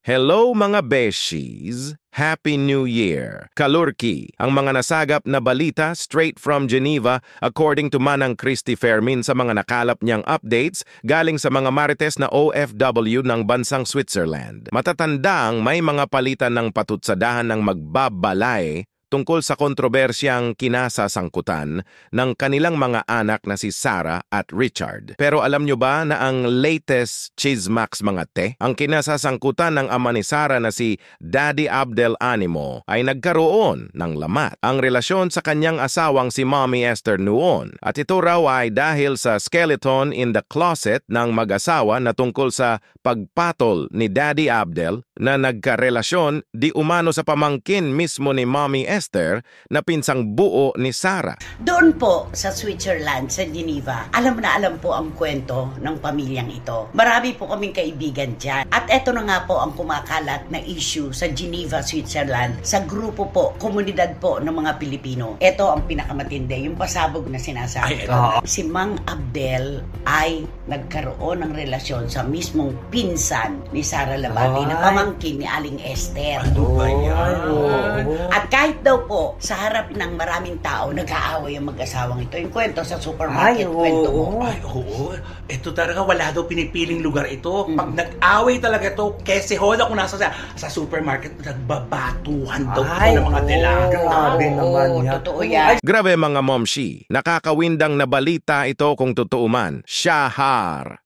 Hello mga beshies! Happy New Year! Kalurki, ang mga nasagap na balita straight from Geneva according to Manang Christy Fermin sa mga nakalap niyang updates galing sa mga marites na OFW ng bansang Switzerland. Matatandang may mga palitan ng patutsadahan ng magbabalay tungkol sa kontrobersyang kinasasangkutan ng kanilang mga anak na si Sarah at Richard. Pero alam nyo ba na ang latest chismax mga te? Ang kinasasangkutan ng ama ni Sarah na si Daddy Abdel Animo ay nagkaroon ng lamat. Ang relasyon sa kanyang asawang si Mommy Esther noon. At ito raw ay dahil sa skeleton in the closet ng mag-asawa na tungkol sa pagpatol ni Daddy Abdel na nagkarelasyon di umano sa pamangkin mismo ni Mommy Esther na pinsang buo ni Sarah. Doon po sa Switzerland, sa Geneva, alam na alam po ang kwento ng pamilyang ito. Marami po kaming kaibigan dyan. At eto na nga po ang kumakalat na issue sa Geneva, Switzerland, sa grupo po, komunidad po ng mga Pilipino. Ito ang pinakamatindi, yung pasabog na sinasabi ko. Si Mang Abdel ay nagkaroon ng relasyon sa mismong pinsan ni Sarah Labati na pamangkin ni Aling Esther. Ano ba yan? At kahit daw po, sa harap ng maraming tao, nag-aaway ang mag-asawang ito. Yung kwento sa supermarket, kwento mo. Ay, oo. Ito talaga, wala daw pinipiling lugar ito. Pag nag-away talaga ito, Quezon, kung nasa sa supermarket, nagbabatuhan daw ito ng mga delaga. Grabe naman yan. Totoo yan. Grabe mga momshi, nakakawindang na balita ito kung totoo man. Shahar!